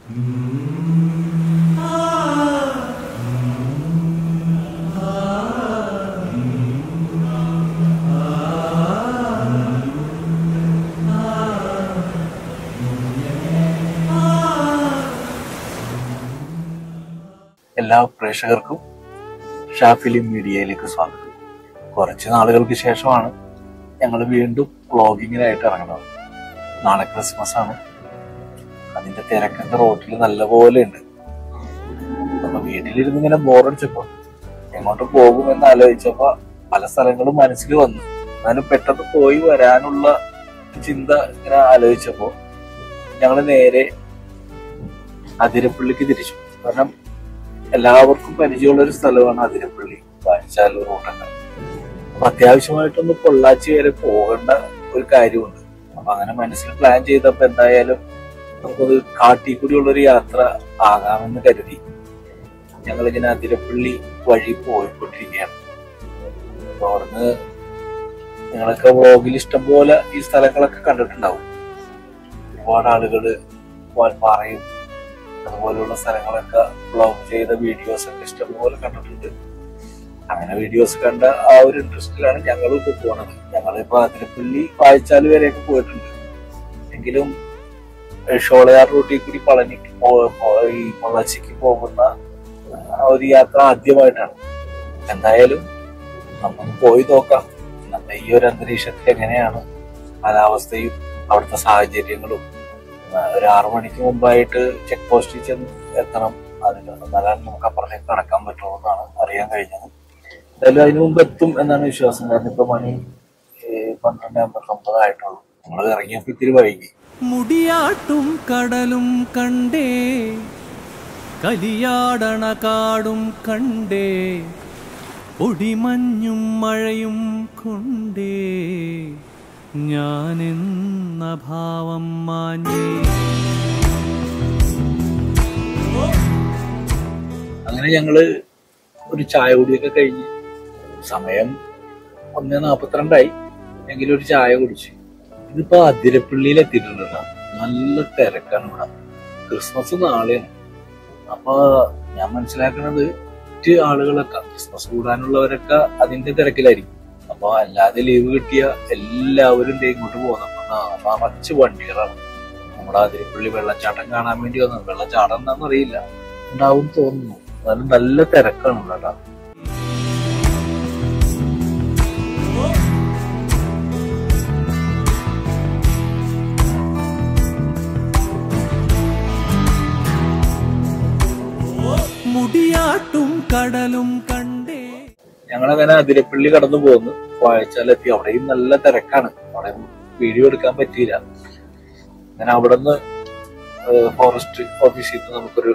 എല്ലാ പ്രേക്ഷകർക്കും ഷാഫിലിം മീഡിയയിലേക്ക് സ്വാഗതം. കുറച്ച് നാളുകൾക്ക് ശേഷമാണ് ഞങ്ങൾ വീണ്ടും വ്ളോഗിങ്ങിനായിട്ട് ഇറങ്ങുന്നത്. നാളെ ക്രിസ്മസ് ആണ്. അതിന്റെ തിരക്കൊക്കെ റോട്ടിൽ നല്ലപോലെ ഉണ്ട്. അപ്പൊ വീട്ടിലിരുന്ന് ഇങ്ങനെ ബോറടിച്ചപ്പോ എങ്ങോട്ട് പോകുമെന്ന് ആലോചിച്ചപ്പോ പല സ്ഥലങ്ങളും മനസ്സിൽ വന്നു. എന്നാലും പെട്ടെന്ന് പോയി വരാനുള്ള ചിന്ത ഇങ്ങനെ ആലോചിച്ചപ്പോ ഞങ്ങൾ നേരെ അതിരപ്പള്ളിക്ക് തിരിച്ചു. കാരണം എല്ലാവർക്കും പരിചയമുള്ള ഒരു സ്ഥലമാണ് അതിരപ്പള്ളി, വാഴച്ചാൽ റൂട്ടൊക്കെ. അപ്പൊ അത്യാവശ്യമായിട്ടൊന്ന് പൊള്ളാച്ചി വരെ പോകേണ്ട ഒരു കാര്യമുണ്ട്. അപ്പൊ അങ്ങനെ മനസ്സിൽ പ്ലാൻ ചെയ്തപ്പോ എന്തായാലും നമുക്കൊരു കാട്ടിൽ കൂടിയുള്ളൊരു യാത്ര ആകാമെന്ന് കരുതി ഞങ്ങളിങ്ങനെ അതിരപ്പള്ളി വഴി പോയിക്കൊണ്ടിരിക്കുകയാണ്. അപ്പൊ അവിടുന്ന് നിങ്ങളൊക്കെ വ്ളോഗിൽ ഇഷ്ടംപോലെ ഈ സ്ഥലങ്ങളൊക്കെ കണ്ടിട്ടുണ്ടാവും. ഒരുപാട് ആളുകള് വാൽപ്പാറയും അതുപോലെയുള്ള സ്ഥലങ്ങളൊക്കെ വ്ളോഗ് ചെയ്ത വീഡിയോസ് ഒക്കെ ഇഷ്ടംപോലെ കണ്ടിട്ടുണ്ട്. അങ്ങനെ വീഡിയോസ് കണ്ട ആ ഒരു ഇൻട്രസ്റ്റിലാണ് ഞങ്ങൾ ഇപ്പൊ പോണത്. ഞങ്ങളിപ്പോ അതിരപ്പള്ളി വാഴച്ചാൽ വരെയൊക്കെ പോയിട്ടുണ്ട്. എങ്കിലും ഷോളയാർ റൂട്ടിൽ കൂടി പളനിക്ക് ഈ പൊള്ളാച്ചിക്ക് പോകുന്ന ഒരു യാത്ര ആദ്യമായിട്ടാണ്. എന്തായാലും നമുക്ക് പോയി നോക്കാം ഇന്നത്തെ ഈ ഒരു അന്തരീക്ഷത്തിൽ എങ്ങനെയാണ് കാലാവസ്ഥയും അവിടുത്തെ സാഹചര്യങ്ങളും. ഒരു 6 മണിക്ക് മുമ്പായിട്ട് ചെക്ക് പോസ്റ്റിൽ ചെന്ന് എത്തണം. എന്നാലാണ് നമുക്ക് അപ്പുറത്തേക്ക് കടക്കാൻ പറ്റുള്ളൂ എന്നാണ് അറിയാൻ കഴിഞ്ഞത്. എന്തായാലും അതിന് മുമ്പ് എത്തും എന്നാണ് വിശ്വാസം. കാരണം ഇപ്പൊ മണി 12:59 ആയിട്ടുള്ളൂ. നമ്മൾ ഇറങ്ങിയപ്പോ ഇത്തിരി വൈകി. മുടിയാട്ടും കടലും കണ്ടേ, കലിയാടണ കാടും കണ്ടേ, പൊടിമഞ്ഞും മഴയും കൊണ്ടേ ഞാനെന്ന ഭാവം മാഞ്ഞേ. അങ്ങനെ ഞങ്ങള് ഒരു ചായ കുടിയൊക്കെ കഴിഞ്ഞ് സമയം 1:42 എങ്കിലും ഒരു ചായ കുടിച്ചു. ഇതിപ്പോ അതിരപ്പള്ളിയിൽ എത്തിയിട്ടുണ്ട്. നല്ല തിരക്കാണ് ഇവിടെ. ക്രിസ്മസ് നാളെയാണ്. അപ്പൊ ഞാൻ മനസ്സിലാക്കണത് മറ്റ് ആളുകളൊക്കെ ക്രിസ്മസ് കൂടാനുള്ളവരൊക്കെ അതിന്റെ തിരക്കിലായിരിക്കും. അപ്പൊ അല്ലാതെ ലീവ് കിട്ടിയ എല്ലാവരും ഇങ്ങോട്ട് പോകുന്നപ്പോ നിറച്ച് വണ്ടികളാണ്. നമ്മുടെ അതിരപ്പള്ളി വെള്ളച്ചാട്ടം കാണാൻ വേണ്ടി വന്നത്. വെള്ളച്ചാട്ടം എന്താണെന്ന് അറിയില്ല, ഉണ്ടാവും തോന്നുന്നു. എന്നാലും നല്ല തിരക്കാണ് ഇവിടെ. മുടിയാട്ടും കടലും കണ്ടേ. ഞങ്ങളങ്ങനെ അതിരപ്പള്ളി കടന്നു പോകുന്നു. വാഴച്ചാലെത്തി. അവിടെയും നല്ല തിരക്കാണ്. അവിടെ വീഡിയോ എടുക്കാൻ പറ്റിയില്ല. അങ്ങനെ അവിടെ നിന്ന് ഫോറസ്റ്റ് ഓഫീസിൽ നിന്ന് നമുക്കൊരു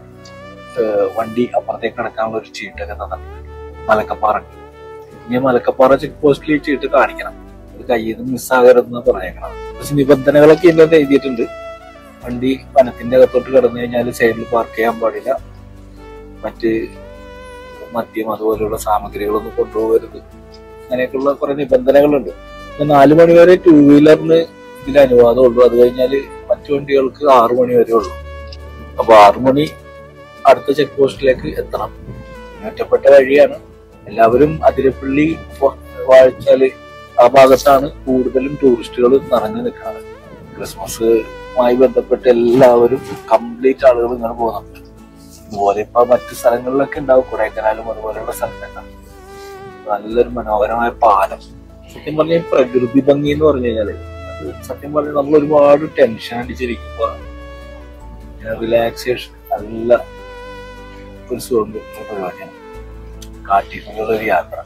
വണ്ടി അപ്പുറത്തേക്ക് നടക്കാനുള്ള ഒരു ചീട്ടൊക്കെ തന്നിട്ടുണ്ട്. മലക്കപ്പാറ. ഇനി മലക്കപ്പാറ ചെക്ക് പോസ്റ്റിൽ ചീട്ട് കാണിക്കണം. ഒരു കയ്യിൽ നിന്ന് മിസ്സാകരുതെന്ന് പറഞ്ഞേക്കണം. പക്ഷെ നിബന്ധനകളൊക്കെ ഇതിനകത്ത് എഴുതിയിട്ടുണ്ട്. വണ്ടി വനത്തിന്റെ അകത്തോട്ട് കടന്നു കഴിഞ്ഞാൽ സൈഡിൽ പാർക്ക് ചെയ്യാൻ പാടില്ല. മറ്റ് മദ്യം അതുപോലെയുള്ള സാമഗ്രികളൊന്നും കൊണ്ടുപോകരുത്. അങ്ങനെയൊക്കെയുള്ള കുറെ നിബന്ധനകളുണ്ട്. 4 മണി വരെ 2 വീലറിന് ഇതിൽ അനുവാദമുള്ളൂ. അത് കഴിഞ്ഞാല് മറ്റു വണ്ടികൾക്ക് 6 മണി വരെ ഉള്ളൂ. അപ്പൊ 6 മണി അടുത്ത ചെക്ക് പോസ്റ്റിലേക്ക് എത്തണം. ഒറ്റപ്പെട്ട വഴിയാണ്. എല്ലാവരും അതിരപ്പള്ളി വാഴച്ചാല് ആ ഭാഗത്താണ് കൂടുതലും ടൂറിസ്റ്റുകൾ നിറഞ്ഞു നിൽക്കുന്നത്. ക്രിസ്മസുമായി ബന്ധപ്പെട്ട് എല്ലാവരും കംപ്ലീറ്റ് ആളുകൾ ഇങ്ങനെ പോകുന്നുണ്ട്. അതുപോലെ ഇപ്പൊ മറ്റു സ്ഥലങ്ങളിലൊക്കെ ഉണ്ടാവും, കൊടൈക്കനാലും അതുപോലെയുള്ള സ്ഥലത്തൊക്കെ. നല്ലൊരു മനോഹരമായ പാലം. സത്യം പറഞ്ഞ പ്രകൃതി ഭംഗി എന്ന് പറഞ്ഞു കഴിഞ്ഞാല് അത് സത്യം പറഞ്ഞ നമ്മൾ ഒരുപാട് ടെൻഷൻ അടിച്ചിരിക്കുമ്പോ റിലാക്സേഷൻ നല്ല ഒരു സുഖം കിട്ടുന്ന പരിപാടിയാണ് കാട്ടിക്കുള്ളൊരു യാത്ര.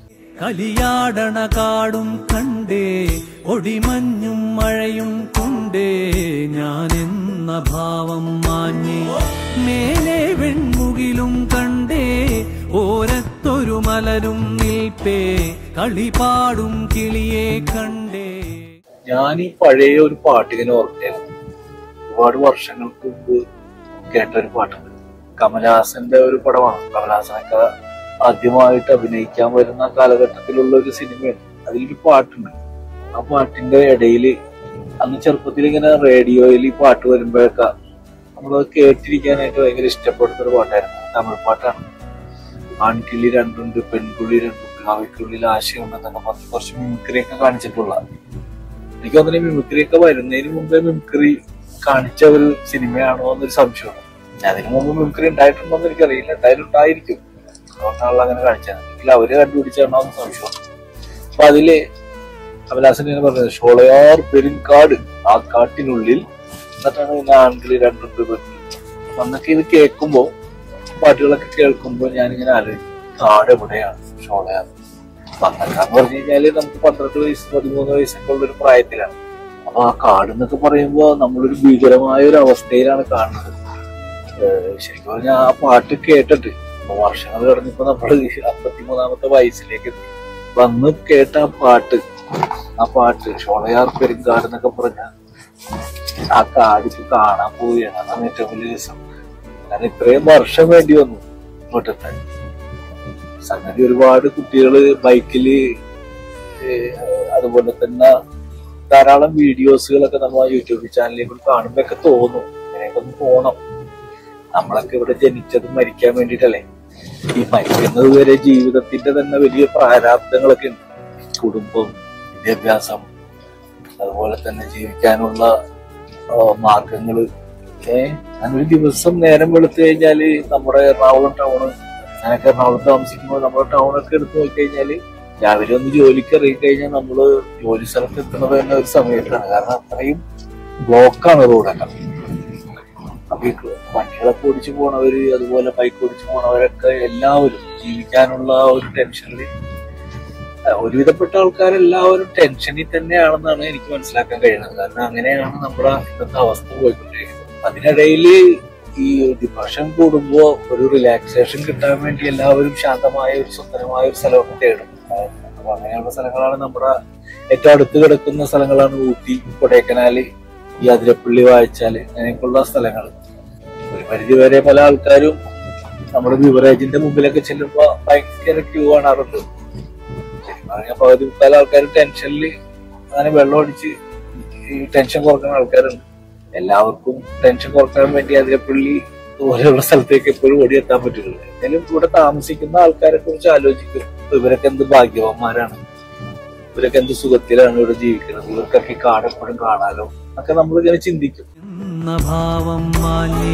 കലിയാടണ കാടും കണ്ടേ, ഒടിമഞ്ഞും മഴയും കൊണ്ടേ ഞാനെന്ന ഭാവം മാഞ്ഞേ. മേലെ വെൺമുകിലും കണ്ടേ, ഓരത്തൊരു മലരും നിൽപ്പേ, കളിപാടും കിളിയെ കണ്ടേ. ഞാൻ ഈ പഴയ ഒരു പാട്ടിങ്ങനെ ഓർമ്മയായിരുന്നു. ഒരുപാട് വർഷങ്ങൾക്ക് മുമ്പ് കേട്ട ഒരു പാട്ടുണ്ട്. കമലഹാസന്റെ ഒരു പടമാണ്. കമലഹാസനൊക്കെ ആദ്യമായിട്ട് അഭിനയിക്കാൻ വരുന്ന കാലഘട്ടത്തിലുള്ള ഒരു സിനിമയാണ്. അതിലൊരു പാട്ടുണ്ട്. ആ പാട്ടിന്റെ ഇടയില് അന്ന് ചെറുപ്പത്തിൽ ഇങ്ങനെ റേഡിയോയിൽ ഈ പാട്ട് വരുമ്പോഴൊക്കെ നമ്മളത് കേട്ടിരിക്കാനായിട്ട് ഭയങ്കര ഇഷ്ടപ്പെടുന്ന ഒരു പാട്ടായിരുന്നു. തമിഴ് പാട്ടാണ്. ആൺകിളി രണ്ടുണ്ട്, പെൺകുളി രണ്ടുണ്ട്, അവയ്ക്കുള്ളിൽ ആശയമുണ്ടെന്നൊക്കെ പറഞ്ഞ് കുറച്ച് മിമിക്രിയൊക്കെ കാണിച്ചിട്ടുള്ള. എനിക്ക് തോന്നുന്നു മിമിക്രിയൊക്കെ വരുന്നതിന് മുമ്പേ മിമിക്രി കാണിച്ച ഒരു സിനിമയാണോ എന്നൊരു സംശയമാണ്. അതിനു മുമ്പ് മിമിക്രി ഉണ്ടായിട്ടുണ്ടോ എന്ന് എനിക്കറിയില്ല. എന്തായാലും ഉണ്ടായിരിക്കും, അതുകൊണ്ടാണല്ലോ അങ്ങനെ കാണിച്ചത്. അല്ലെങ്കിൽ അവര് കണ്ടുപിടിച്ചാണോ എന്ന് സംശയമാണ്. അപ്പൊ അതില് കമലഹാസൻ ഇങ്ങനെ പറഞ്ഞത്, ഷോളയാർ പെരുങ്കാട്, ആ കാട്ടിനുള്ളിൽ, എന്നിട്ടാണ് പിന്നെ ആൺകിളി രണ്ടുണ്ട് പെൺകിളി. അന്നൊക്കെ ഇത് കേൾക്കുമ്പോ, പാട്ടുകളൊക്കെ കേൾക്കുമ്പോ ഞാനിങ്ങനെ ആലോചിക്കും, കാട് എവിടെയാണ് ഷോളയാർ? അന്നൊക്കെ എന്ന് പറഞ്ഞു കഴിഞ്ഞാല് നമുക്ക് 12 വയസ്സ് 13 വയസ്സൊക്കെ ഉള്ളൊരു പ്രായത്തിലാണ്. അപ്പൊ ആ കാട് എന്നൊക്കെ പറയുമ്പോ നമ്മളൊരു ഭീകരമായ ഒരു അവസ്ഥയിലാണ് കാണുന്നത്. ശരിക്കും പറഞ്ഞാൽ ആ പാട്ട് കേട്ടിട്ട് വർഷങ്ങൾ കടന്നിപ്പോ നമ്മള് 53ാമത്തെ വയസ്സിലേക്ക് എത്തി. അപ്പൊ അന്ന് കേട്ട ആ പാട്ട് ഷോളയാർ പെരുങ്കാട് എന്നൊക്കെ പറഞ്ഞ ആ കാടിക്ക് കാണാൻ പോവുകയാണ്. അതാണ് ഏറ്റവും വലിയ രസം. ഞാൻ ഇത്രയും വർഷം വേണ്ടി വന്നു ഇങ്ങോട്ടെത്താൻ. സംഗതി ഒരുപാട് കുട്ടികള് ബൈക്കില്, അതുപോലെ തന്നെ ധാരാളം വീഡിയോസുകളൊക്കെ നമ്മൾ യൂട്യൂബ് ചാനലിൽ കൂടി കാണുമ്പോഴൊക്കെ തോന്നും ഇങ്ങനെയൊക്കെ ഒന്ന് പോണം. നമ്മളൊക്കെ ഇവിടെ ജനിച്ചത് മരിക്കാൻ വേണ്ടിയിട്ടല്ലേ. ഈ മരിക്കുന്നത് വരെ ജീവിതത്തിന്റെ തന്നെ വലിയ പ്രാരാബ്ദങ്ങളൊക്കെ ഉണ്ട്. കുടുംബം, വിദ്യാഭ്യാസം, അതുപോലെ തന്നെ ജീവിക്കാനുള്ള മാർഗങ്ങള്. ഞാനൊരു ദിവസം നേരം വെളുത്തു കഴിഞ്ഞാല് നമ്മുടെ എറണാകുളം ടൗണ്, ഞാനൊക്കെ എറണാകുളത്ത് താമസിക്കുമ്പോൾ നമ്മുടെ ടൗണൊക്കെ എടുത്ത് നോക്കിക്കഴിഞ്ഞാല് രാവിലെ ഒന്ന് ജോലിക്ക് ഇറങ്ങിക്കഴിഞ്ഞാൽ നമ്മള് ജോലി സ്ഥലത്ത് എത്തുന്നത് തന്നെ ഒരു സമയത്താണ്. കാരണം അത്രയും ബ്ലോക്കാണ് റോഡൊക്കെ. അപ്പൊ ഈ വണ്ടികളൊക്കെ ഓടിച്ചു പോണവര്, അതുപോലെ ബൈക്ക് ഓടിച്ചു പോണവരൊക്കെ എല്ലാവരും ജീവിക്കാനുള്ള ഒരു ടെൻഷനിൽ, ഒരുവിധപ്പെട്ട ആൾക്കാരെല്ലാവരും ടെൻഷനിൽ തന്നെയാണെന്നാണ് എനിക്ക് മനസ്സിലാക്കാൻ കഴിയുന്നത്. കാരണം അങ്ങനെയാണ് നമ്മുടെ ഇന്നത്തെ അവസ്ഥ പോയിക്കൊണ്ടിരിക്കുന്നത്. അതിനിടയില് ഈ ഡിപ്രഷൻ കൂടുമ്പോ ഒരു റിലാക്സേഷൻ കിട്ടാൻ വേണ്ടി എല്ലാവരും ശാന്തമായ ഒരു സുന്ദരമായ ഒരു സ്ഥലമൊക്കെ തേടും. അപ്പൊ അങ്ങനെയുള്ള സ്ഥലങ്ങളാണ് നമ്മുടെ ഏറ്റവും അടുത്ത് കിടക്കുന്ന സ്ഥലങ്ങളാണ് ഊട്ടി, കൊടൈക്കനാല്, ഈ അതിരപ്പള്ളി, വാഴച്ചാല്, അങ്ങനെയൊക്കെയുള്ള സ്ഥലങ്ങൾ. ഒരു പരിധി വരെ പല ആൾക്കാരും നമ്മുടെ ബിവറേജിന്റെ മുമ്പിലൊക്കെ ചെല്ലുമ്പോ ഭയങ്കര ക്യൂ കാണാറുണ്ട്. പകുതി പല ആൾക്കാരും ടെൻഷനിൽ അങ്ങനെ വെള്ളം അടിച്ച് ഈ ടെൻഷൻ കുറക്കുന്ന ആൾക്കാരുണ്ട്. എല്ലാവർക്കും ടെൻഷൻ കുറക്കാൻ വേണ്ടി അതിരപ്പള്ളി പോലെയുള്ള സ്ഥലത്തേക്ക് എപ്പോഴും ഓടിയെത്താൻ പറ്റില്ല. എന്നാലും ഇവിടെ താമസിക്കുന്ന ആൾക്കാരെ കുറിച്ച് ആലോചിക്കും. ഇവരൊക്കെ എന്ത് ഭാഗ്യവാന്മാരാണ്, ഇവരൊക്കെ എന്ത് സുഖത്തിലാണ് ഇവിടെ ജീവിക്കുന്നത്, ഇവർക്കൊക്കെ കാടെപ്പോഴും കാണാലോ എന്നൊക്കെ നമ്മളിങ്ങനെ ചിന്തിക്കും. ഭാവം മാഞ്ഞേ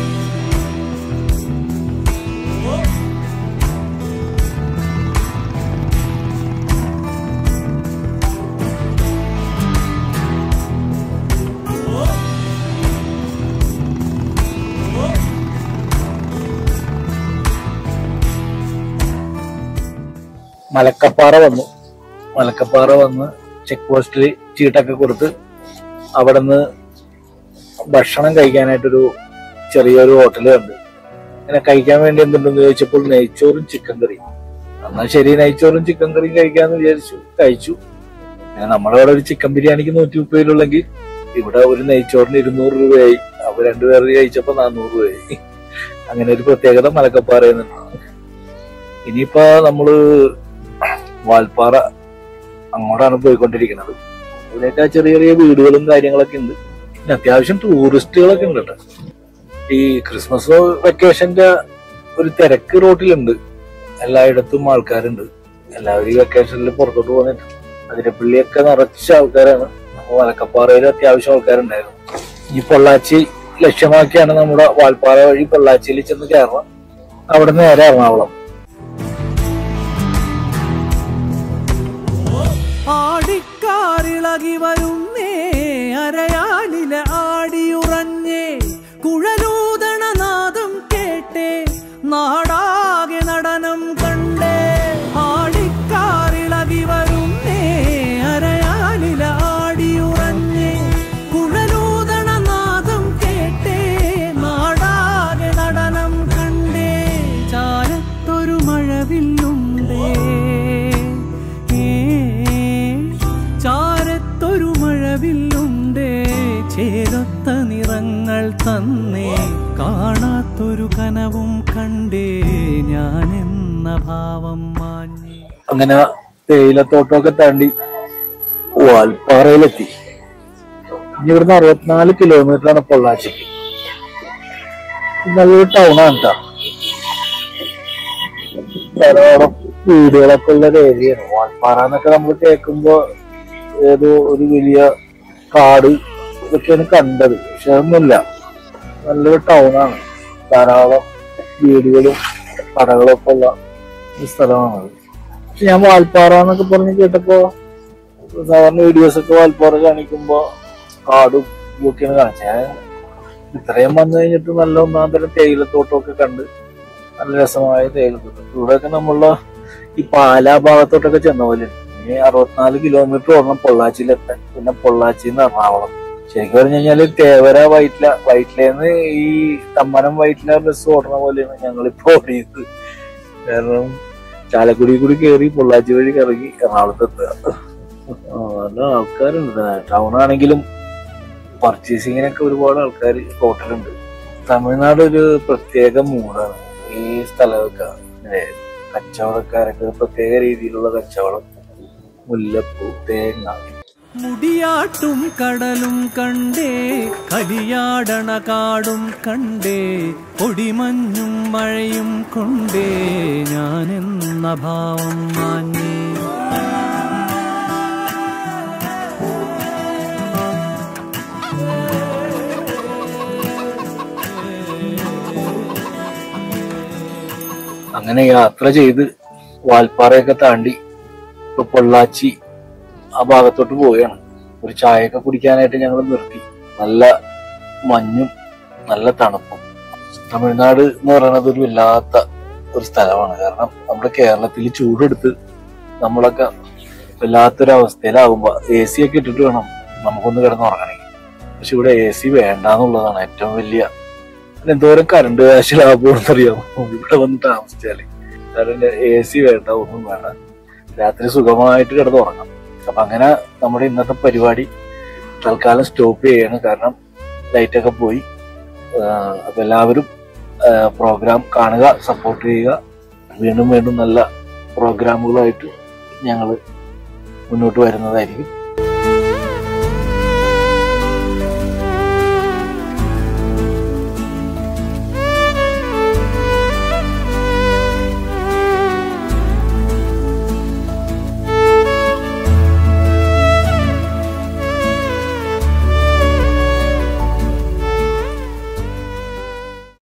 മലക്കപ്പാറ വന്ന് ചെക്ക് പോസ്റ്റിൽ ചീട്ടൊക്കെ കൊടുത്ത് അവിടെ നിന്ന് ഭക്ഷണം കഴിക്കാനായിട്ടൊരു ചെറിയൊരു ഹോട്ടൽ കണ്ട്. അങ്ങനെ കഴിക്കാൻ വേണ്ടി എന്തുണ്ടെന്ന് ചോദിച്ചപ്പോൾ നെയ്ച്ചോറും ചിക്കൻ കറിയും. എന്നാൽ ശരി, നെയ്ച്ചോറും ചിക്കൻ കറിയും കഴിക്കാന്ന് വിചാരിച്ചു, കഴിച്ചു. പിന്നെ നമ്മുടെ അവിടെ ഒരു ചിക്കൻ ബിരിയാണിക്ക് 130 രൂപയുള്ളെങ്കിൽ ഇവിടെ ഒരു നെയ്ച്ചോറിന് 200 രൂപയായി. അപ്പൊ രണ്ടുപേര് കഴിച്ചപ്പോ 400 രൂപയായി. അങ്ങനെ ഒരു പ്രത്യേകത മലക്കപ്പാറയിൽ നിന്നാണ്. ഇനിയിപ്പോ നമ്മള് വാൽപ്പാറ അങ്ങോട്ടാണ് പോയിക്കൊണ്ടിരിക്കുന്നത്. ഇവിടെയൊക്കെ ചെറിയ ചെറിയ വീടുകളും കാര്യങ്ങളൊക്കെ ഉണ്ട്. പിന്നെ അത്യാവശ്യം ടൂറിസ്റ്റുകളൊക്കെ ഉണ്ട് കേട്ടോ. ഈ ക്രിസ്മസ് വെക്കേഷന്റെ ഒരു തിരക്ക് റോട്ടിലുണ്ട്. എല്ലായിടത്തും ആൾക്കാരുണ്ട്. എല്ലാവരും ഈ വെക്കേഷനിൽ പുറത്തോട്ട് പോകുന്നുണ്ട്. അതിരപ്പള്ളിയൊക്കെ നിറച്ച ആൾക്കാരാണ്. അപ്പൊ മലക്കപ്പാറയിൽ അത്യാവശ്യം ആൾക്കാരുണ്ടായിരുന്നു. ഈ പൊള്ളാച്ചി ലക്ഷ്യമാക്കിയാണ് നമ്മുടെ വാൽപ്പാറ വഴി പൊള്ളാച്ചിയിൽ ചെന്ന് കയറണം. അവിടെ നേരെ എറണാകുളം. ആടിക്കാറിളകി വരുന്നേ അരയാലില ആടിയുറഞ്ഞേ കുഴലൂതണ നാദം കേട്ടേ നാടാകെ നടനം കണ്ടേ. ആടിക്കാറിളകി വരുന്നേ അരയാലില ആടിയുറഞ്ഞേ കുഴലൂതണ നാദം കേട്ടേ നാടാകെ നടനം കണ്ടേ. ചാരത്തൊരു മഴവില്ലുണ്ടേ, ചാരത്തൊരു മഴവില്ലുണ്ടേ, ചേലൊത്ത നിറങ്ങൾ തന്നേ കാണാത്തൊരു കനവും കണ്ടേ ഞാനെന്ന ഭാവം മാഞ്ഞേ. അങ്ങനെ തേയിലത്തോട്ടമൊക്കെ താണ്ടി വാൽപ്പാറയിലെത്തി. ഇനി ഇവിടുന്ന് 64 കിലോമീറ്ററാണ് പൊള്ളാച്ചിക്ക്. നല്ലൊരു ടൗണാണ് കേട്ടോ. ധാരാളം വീടുകളൊക്കെ ഉള്ള ഒരു ഏരിയയാണ്. വാൽപ്പാറ എന്നൊക്കെ നമ്മൾ കേൾക്കുമ്പോ ഏതോ ഒരു വലിയ കാട് ഇതൊക്കെയാണ് കണ്ടത്. പക്ഷെ അതൊന്നുമില്ല, നല്ലൊരു ടൗണാണ്. ധാരാളം വീടുകളും കടകളൊക്കെ ഉള്ള ഒരു സ്ഥലമാണത്. പക്ഷെ ഞാൻ വാൽപ്പാറ എന്നൊക്കെ പറഞ്ഞ് കേട്ടപ്പോ സാധാരണ വീഡിയോസൊക്കെ വാൽപ്പാറ കാണിക്കുമ്പോ കാടും ഇതൊക്കെയാണ് കാണിച്ചത്. ഞാൻ ഇത്രയും വന്നു കഴിഞ്ഞിട്ട് നല്ല ഒന്നാം തരം തേയിലത്തോട്ടമൊക്കെ കണ്ട് നല്ല രസമായ തേയിലത്തോട്ടം. ഇവിടെയൊക്കെ നമ്മളുടെ ഈ പാലാ ഭാഗത്തോട്ടൊക്കെ ചെന്ന പോലെ. ഇനി 64 കിലോമീറ്റർ ഓടണം പൊള്ളാച്ചിയിലെത്താൻ. പിന്നെ പൊള്ളാച്ചിന്ന് എറണാകുളം. ശരിക്കും പറഞ്ഞു കഴിഞ്ഞാല് തേവര വൈറ്റിലേന്ന് ഈ തമ്മനം വൈറ്റില ബസ് ഓടണ പോലെയാണ് ഞങ്ങളിപ്പോ ഓടിയത്. കാരണം ചാലക്കുടി കൂടി കയറി പൊള്ളാച്ചി വഴി ഇറങ്ങി എറണാകുളത്ത് എത്തുക. നല്ല ആൾക്കാരുണ്ട്. ടൗൺ ആണെങ്കിലും പർച്ചേസിങ്ങിനൊക്കെ ഒരുപാട് ആൾക്കാർ ഹോട്ടലുണ്ട്. തമിഴ്നാട് ഒരു പ്രത്യേക മൂടാണ് ഈ സ്ഥലമൊക്കെ. കച്ചവടക്കാരൊക്കെ ഒരു പ്രത്യേക രീതിയിലുള്ള കച്ചവടം. മുല്ലപ്പൂ, തേങ്ങ. മുടിയാട്ടും കടലും കണ്ടേ, കലിയാടണ കാടും കണ്ടേ, പൊടിമഞ്ഞും മഴയും കൊണ്ടേ ഞാനെന്ന ഭാവം മാഞ്ഞേ. അങ്ങനെ യാത്ര ചെയ്ത് വാൽപ്പാറയൊക്കെ താണ്ടി ഇപ്പൊ പൊള്ളാച്ചി ആ ഭാഗത്തോട്ട് പോവുകയാണ്. ഒരു ചായയൊക്കെ കുടിക്കാനായിട്ട് ഞങ്ങൾ നിർത്തി. നല്ല മഞ്ഞും നല്ല തണുപ്പും. തമിഴ്നാട് എന്ന് പറയുന്നത് ഒരു വല്ലാത്ത ഒരു സ്ഥലമാണ്. കാരണം നമ്മുടെ കേരളത്തിൽ ചൂടെടുത്ത് നമ്മളൊക്കെ വല്ലാത്തൊരവസ്ഥയിലാകുമ്പോ AC ഒക്കെ ഇട്ടിട്ട് വേണം നമുക്കൊന്ന് കിടന്നുറങ്ങണമെങ്കിൽ. പക്ഷെ ഇവിടെ AC വേണ്ടാന്നുള്ളതാണ് ഏറ്റവും വലിയ. എന്തോരം കറണ്ട് കാശ് ലാഭമെന്നറിയാമോ ഇവിടെ വന്ന് താമസിച്ചാല്. കാരണം AC വേണ്ട, ഒന്നും വേണ്ട, രാത്രി സുഖമായിട്ട് കിടന്നുറങ്ങാം. അപ്പൊ അങ്ങനെ നമ്മുടെ ഇന്നത്തെ പരിപാടി തൽക്കാലം സ്റ്റോപ്പ് ചെയ്യാണ്. കാരണം ലൈറ്റൊക്കെ പോയി. അപ്പൊ എല്ലാവരും പ്രോഗ്രാം കാണുക, സപ്പോർട്ട് ചെയ്യുക. വീണ്ടും വീണ്ടും നല്ല പ്രോഗ്രാമുകളായിട്ട് ഞങ്ങൾ മുന്നോട്ട് വരുന്നതായിരിക്കും.